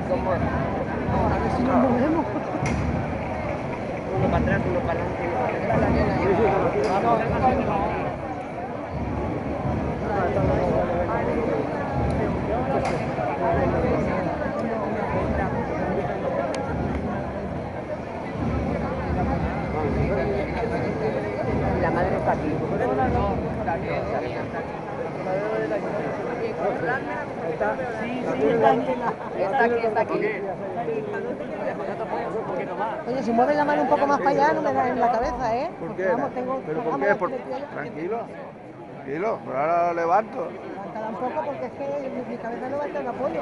como... A ver si nos movemos. Uno para atrás, uno para adelante, uno para adelante. La madre está aquí. Sí, está aquí. Está aquí. Oye, si mueves la mano un poco más para allá, no me da en la cabeza, ¿eh? ¿Por Porque, qué? vamos, tengo... ¿Pero por vamos, qué? aquí le pillo. Tranquilo, tranquilo, pero ahora lo levanto. Levántala un poco porque es que mi cabeza no va a estar en apoyo.